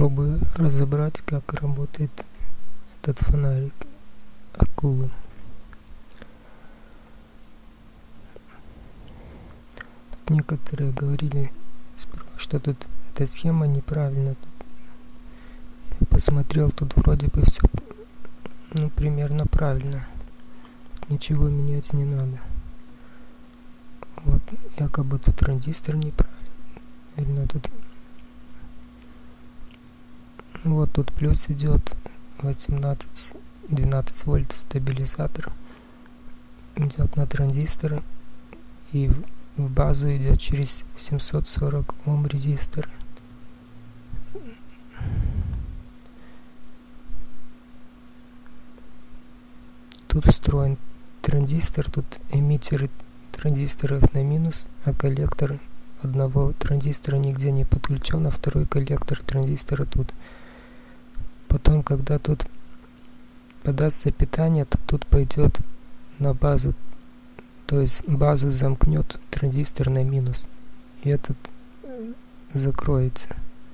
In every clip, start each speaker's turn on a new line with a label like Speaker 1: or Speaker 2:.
Speaker 1: попробую разобрать, как работает этот фонарик акулы. Тут некоторые говорили, что тут эта схема неправильная. Я посмотрел, тут вроде бы все примерно правильно. Ничего менять не надо. Вот якобы тут транзистор неправильно. Тут вот тут плюс идет 18-12 вольт стабилизатор идет на транзисторы, и в базу идет через 740 Ом резистор. Тут встроен транзистор, тут эмиттеры транзисторов на минус, а коллектор одного транзистора нигде не подключен, а второй коллектор транзистора тут. Потом, когда тут подастся питание, то тут пойдет на базу, то есть базу замкнет транзистор на минус, и этот закроется.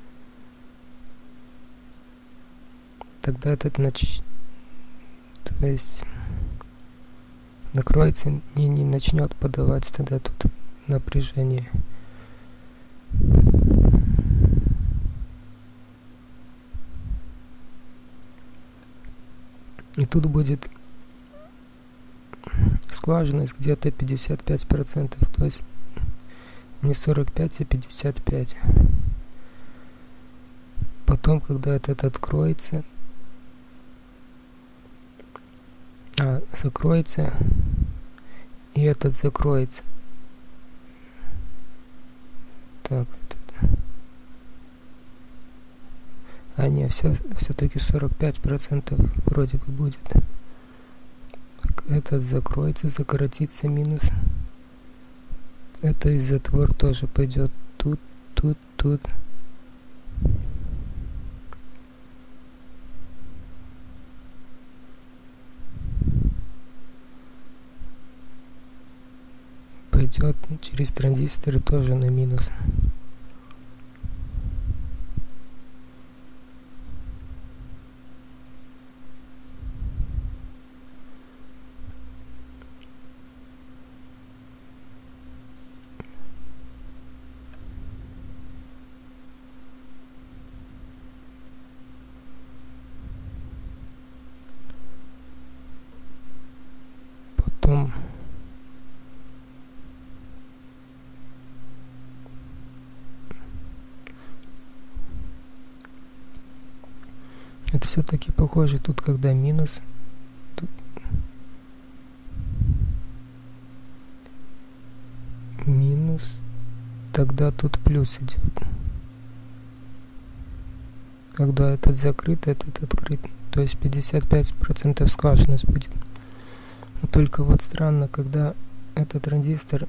Speaker 1: Тогда этот то есть накроется и не начнет подавать тогда тут напряжение. И тут будет скважинность где-то 55%, то есть не 45, а 55. Потом, когда этот откроется, закроется, и этот закроется. Так, не, все-таки 45% вроде бы будет. Так, этот закроется, закоротится минус. Это и затвор тоже пойдет тут. Пойдет через транзисторы тоже на минус. Потом это все-таки похоже, тут когда минус, тут минус, тогда тут плюс идет. Когда этот закрыт, этот открыт, то есть 55% скважинность будет. Но только вот странно, когда этот транзистор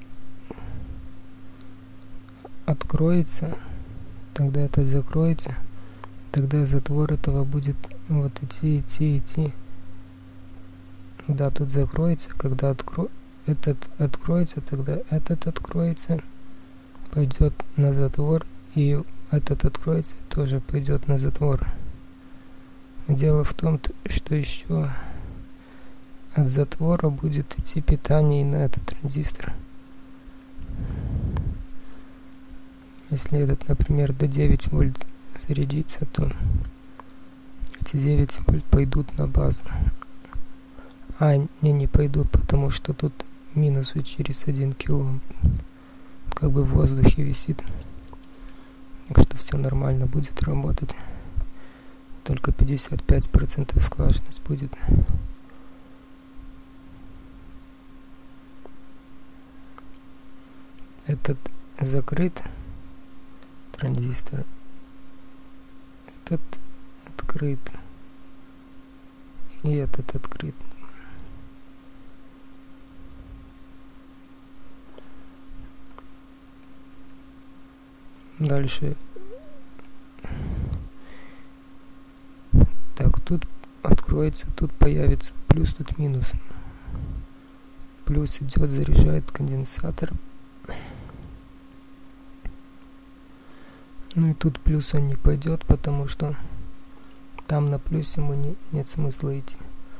Speaker 1: откроется, тогда этот закроется, тогда затвор этого будет вот идти. Да, тут закроется, когда этот откроется, тогда этот откроется, пойдет на затвор, и этот откроется, тоже пойдет на затвор. Дело в том, что еще от затвора будет идти питание и на этот транзистор. Если этот, например, до 9 вольт зарядится, то эти 9 вольт пойдут на базу. Не пойдут, потому что тут минус через 1 килоом. Как бы в воздухе висит. Так что все нормально будет работать. Только 55% скважинность будет. Этот закрыт транзистор. Этот открыт. И этот открыт. Дальше. Так, тут откроется, тут появится плюс, тут минус. Плюс идет, заряжает конденсатор. Ну и тут плюс он не пойдет, потому что там на плюс ему нет смысла идти.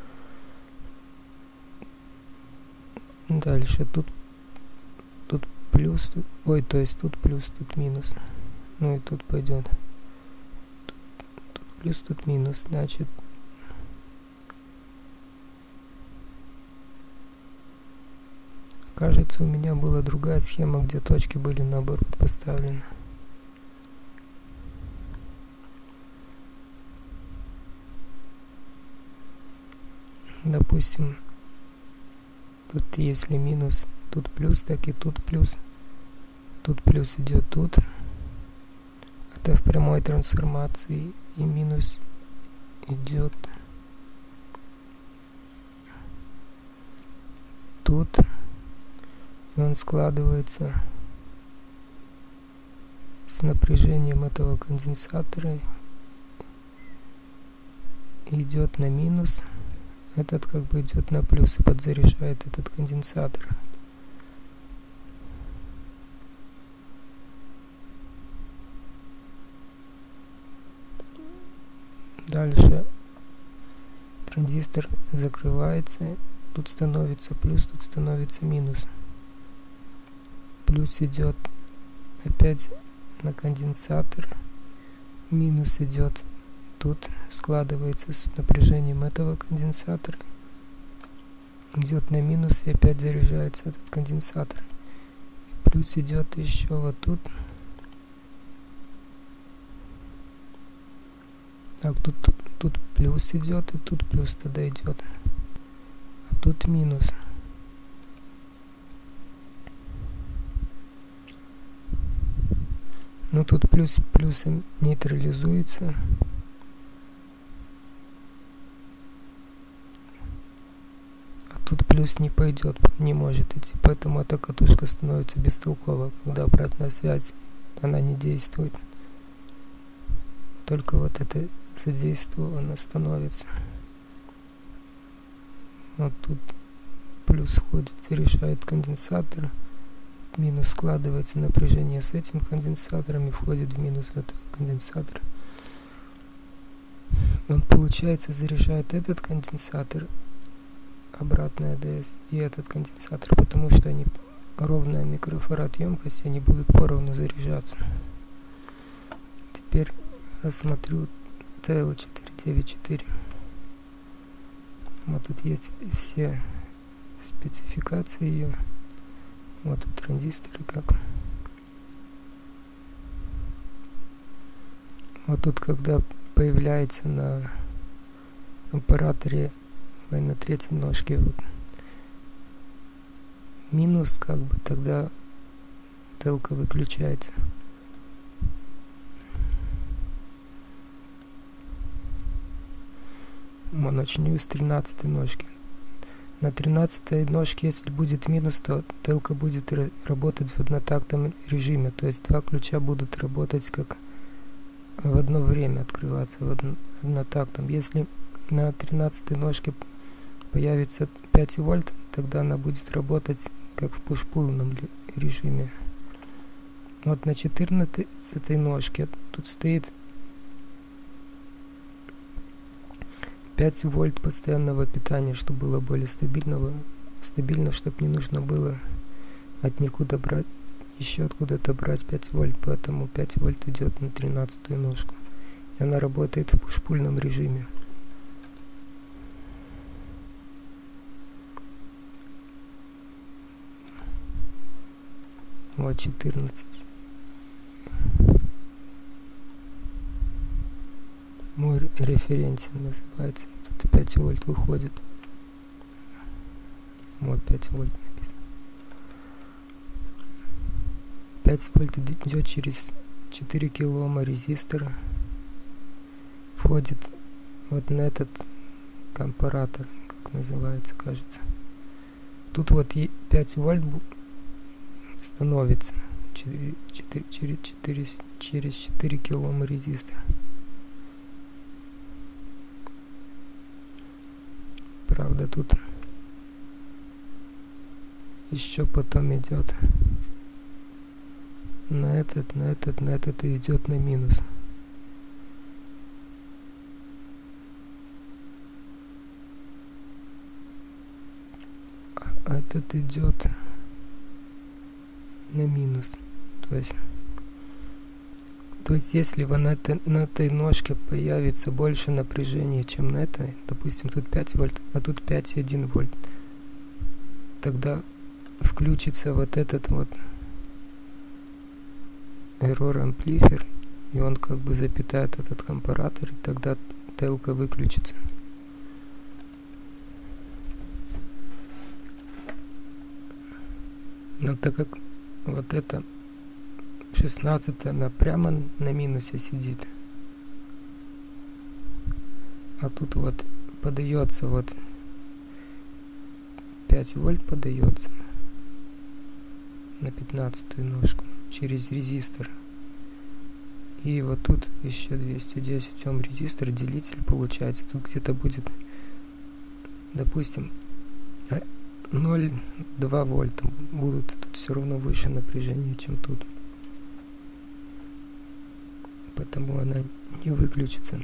Speaker 1: Дальше тут плюс, то есть тут плюс, тут минус. Ну и тут пойдет. Тут плюс, тут минус. Значит, кажется, у меня была другая схема, где точки были наоборот поставлены. Допустим, тут если минус, тут плюс, так и тут плюс. Тут плюс идет тут. Это в прямой трансформации. И минус идет тут. И он складывается с напряжением этого конденсатора. И идет на минус. Этот как бы идет на плюс и подзаряжает этот конденсатор. Дальше транзистор закрывается, тут становится плюс, тут становится минус. Плюс идет опять на конденсатор, минус идет тут, складывается с напряжением этого конденсатора, идет на минус и опять заряжается этот конденсатор. И плюс идет еще вот тут. Так, тут плюс идет, и тут плюс тогда идет. А тут минус. Ну тут плюс плюсом нейтрализуется. А тут плюс не пойдет, не может идти. Поэтому эта катушка становится бестолковой. Когда обратная связь, она не действует. Только вот это задействовано становится. Вот тут плюс входит и решает конденсатор. Минус складывается напряжение с этим конденсатором и входит в минус этого конденсатора. Он, получается, заряжает этот конденсатор, обратно АДС, и этот конденсатор, потому что они ровная микрофарад емкость, они будут поровну заряжаться. Теперь рассмотрю TL494. Вот тут есть все спецификации ее. Вот тут транзисторы как. Вот тут, когда появляется на компараторе на третьей ножке вот минус, как бы, тогда телка выключается. Мы начнем с 13 ножки. На 13 ножке, если будет минус, то телка будет работать в однотактном режиме. То есть два ключа будут работать как в одно время, открываться в однотактном. Если на 13 ножке появится 5 вольт, тогда она будет работать как в пуш-пулном режиме. Вот на 14 ножке тут стоит 5 вольт постоянного питания, чтобы было более стабильно, чтобы не нужно было от никуда брать, еще откуда-то брать 5 вольт, поэтому 5 вольт идет на 13 ножку. И она работает в пуш-пульном режиме. Вот 14. Мой референсен называется. Тут 5 вольт выходит. Вот 5 вольт написано. 5 вольт идет через 4 килоома резистора. Входит вот на этот компаратор, как называется, кажется. Тут вот 5 вольт становится через 4 килоома резистора. Правда, тут еще потом идет на этот и идет на минус. А этот идет на минус. То есть если на этой ножке появится больше напряжения, чем на этой, допустим, тут 5 вольт, а тут 5,1 вольт, тогда включится вот этот вот error amplifier, и он как бы запитает этот компаратор, и тогда ТЛК выключится. Но так как вот это 16 она прямо на минусе сидит, а тут вот подается вот 5 вольт подается на 15-ю ножку через резистор, и вот тут еще 210 Ом резистор, делитель получается, тут где-то будет, допустим, 0,2 вольта будут, тут все равно выше напряжение, чем тут, потому она не выключится.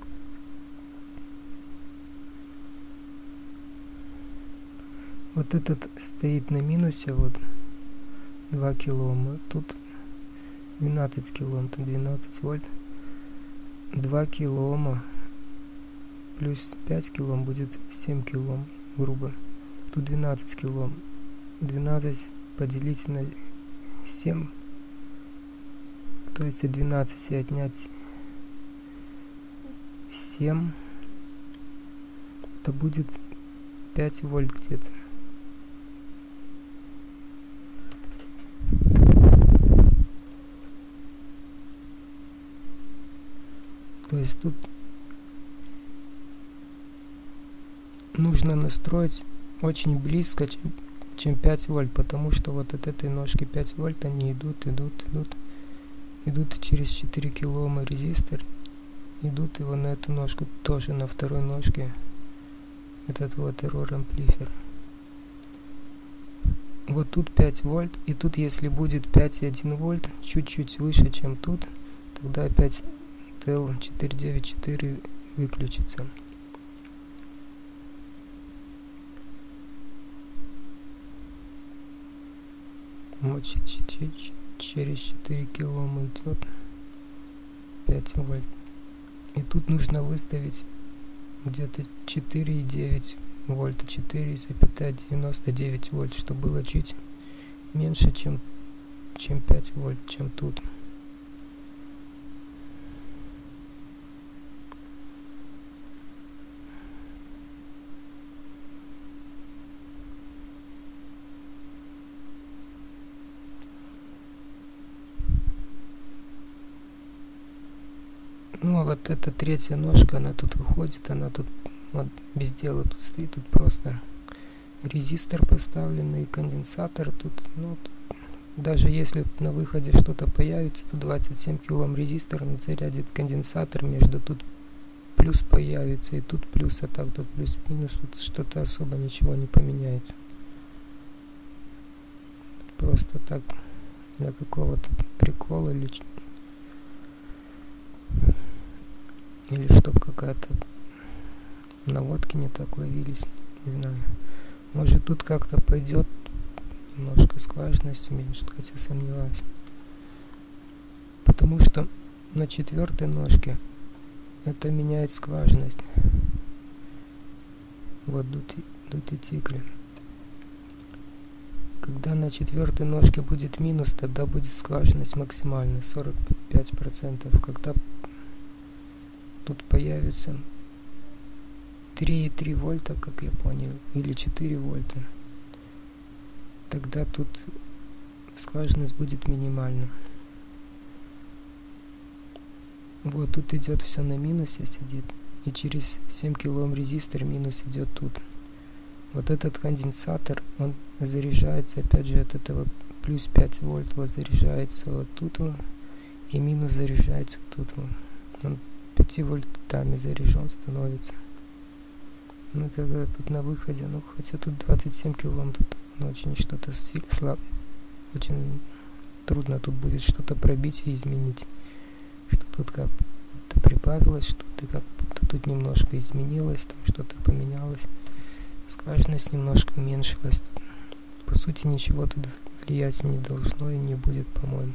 Speaker 1: Вот этот стоит на минусе, вот 2 килоома, тут 12 килоом, тут 12 вольт, 2 килоома плюс 5 килоом будет 7 килоом, грубо. Тут 12 килоом, 12 поделить на 7, то есть 12 и отнять 7, это будет 5 вольт где-то. То есть тут нужно настроить очень близко, чем 5 вольт, потому что вот от этой ножки 5 вольт они идут через 4 килоома резистор, идут его на эту ножку, тоже на второй ножке этот вот error amplifier. Вот тут 5 вольт, и тут если будет 5,1 вольт, чуть-чуть выше, чем тут, тогда опять TL494 выключится. Вот через 4 килоома идет 5 вольт. И тут нужно выставить где-то 4,9 вольта, 4,99 вольт, чтобы было чуть меньше, чем 5 вольт, чем тут. Ну а вот эта третья ножка, она тут выходит, она тут вот без дела тут стоит, тут просто резистор поставленный, конденсатор тут, ну, даже если на выходе что-то появится, то 27 килоом резистор, он зарядит конденсатор, между тут плюс появится и тут плюс, а так тут плюс-минус, тут что-то особо ничего не поменяется. Просто так для какого-то прикола или чтоб какая-то наводки не так ловились, не знаю. Может тут как-то пойдет немножко скважинность уменьшит, хотя сомневаюсь. Потому что на 4-й ножке это меняет скважинность. Вот дутитикли. Когда на 4-й ножке будет минус, тогда будет скважинность максимальная, 45%. Когда тут появится 3,3 вольта, как я понял, или 4 вольта, тогда тут скважинность будет минимальна. Вот тут идет все на минусе сидит, и через 7 килоом резистор минус идет тут. Вот этот конденсатор, он заряжается опять же от этого плюс 5 вольт, вот заряжается вот тут вот, и минус заряжается тут вот. Он 5 вольтами заряжен становится. Ну тогда тут на выходе, ну хотя тут 27 килоом, тут очень что-то очень трудно тут будет что-то пробить и изменить. Что тут как-то прибавилось, что-то как-то тут немножко изменилось, там что-то поменялось. Скважинность немножко уменьшилась. По сути, ничего тут влиять не должно и не будет, по-моему.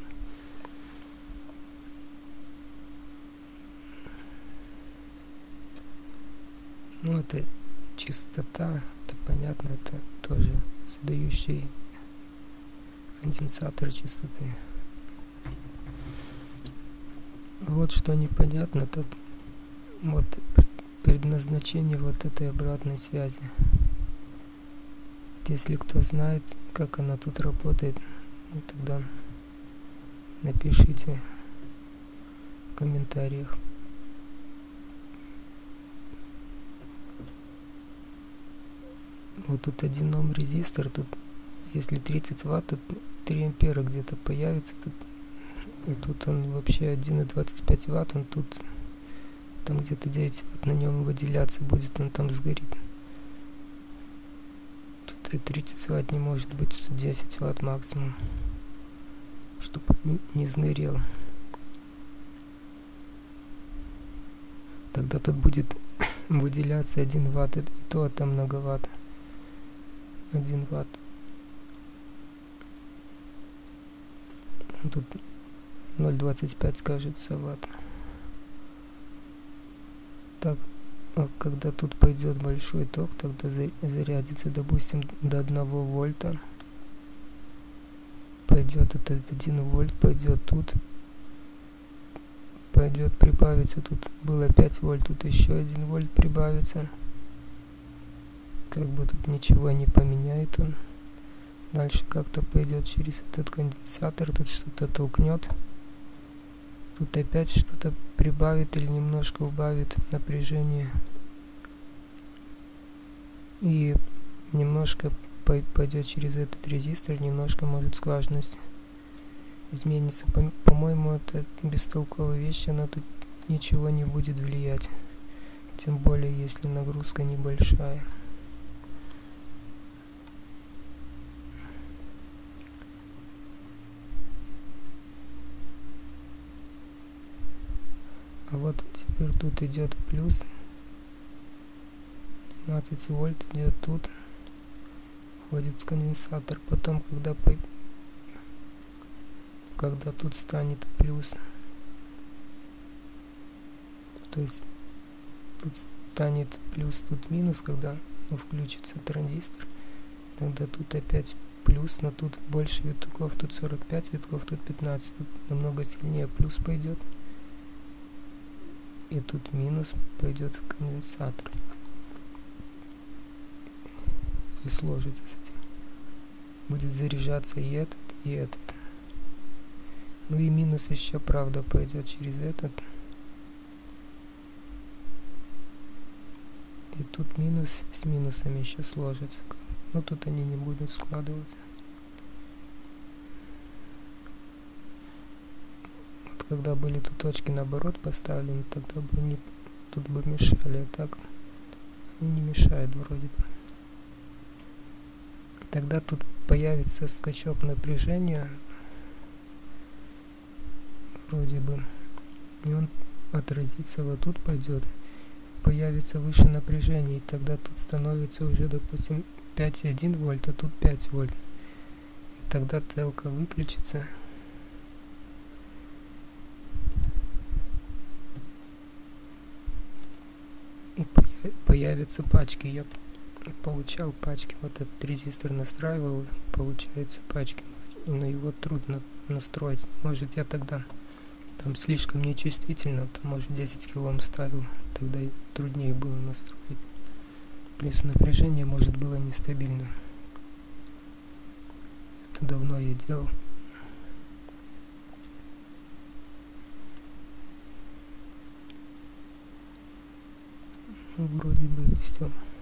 Speaker 1: Ну, это чистота, это понятно, это тоже задающий конденсатор чистоты. Вот что непонятно, тут вот предназначение вот этой обратной связи. Если кто знает, как она тут работает, ну, тогда напишите в комментариях. Вот тут 1 Ом резистор, тут если 30 Вт, тут 3 ампера где-то появится, тут, и тут он вообще 1,25 Вт, он тут, там где-то 9 Вт на нем выделяться будет, он там сгорит. Тут и 30 Вт не может быть, тут 10 Вт максимум, чтобы не сгорел. Тогда тут будет выделяться 1 Вт, и то там многовато. 1 Вт. Тут 0,25 скажется Вт. Так, а когда тут пойдет большой ток, тогда зарядится, допустим, до 1 вольта. Пойдет этот 1 вольт, пойдет тут. Пойдет, прибавится, тут было 5 вольт, тут еще 1 вольт прибавится. Как бы тут ничего не поменяет он. Дальше как-то пойдет через этот конденсатор, тут что-то толкнет. Тут опять что-то прибавит или немножко убавит напряжение. И немножко пойдет через этот резистор, немножко может скважинность изменится. По-моему, это бестолковая вещь, она тут ничего не будет влиять. Тем более, если нагрузка небольшая. А вот теперь тут идет плюс 12 вольт, идет тут, входит в конденсатор. Потом, когда тут станет плюс, то есть тут станет плюс, тут минус, когда включится транзистор, тогда тут опять плюс, но тут больше витков, тут 45 витков, тут 15, тут намного сильнее плюс пойдет. И тут минус пойдет в конденсатор. И сложится с этим. Будет заряжаться и этот, и этот. Ну и минус еще, правда, пойдет через этот. И тут минус с минусами еще сложится. Но тут они не будут складываться. Когда были тут точки наоборот поставлены, тогда бы они тут бы мешали, а так они не мешают вроде бы. Тогда тут появится скачок напряжения, вроде бы, и он отразится, вот тут пойдет, появится выше напряжение, и тогда тут становится уже, допустим, 5,1 вольт, а тут 5 вольт. И тогда ТЛК выключится. И появятся пачки. Я получал пачки. Вот этот резистор настраивал. Получаются пачки. Но его трудно настроить. Может, я тогда там слишком нечувствительно. Там, может, 10 килом ставил. Тогда и труднее было настроить. Плюс напряжение, может, было нестабильно. Это давно я делал. Вроде бы все.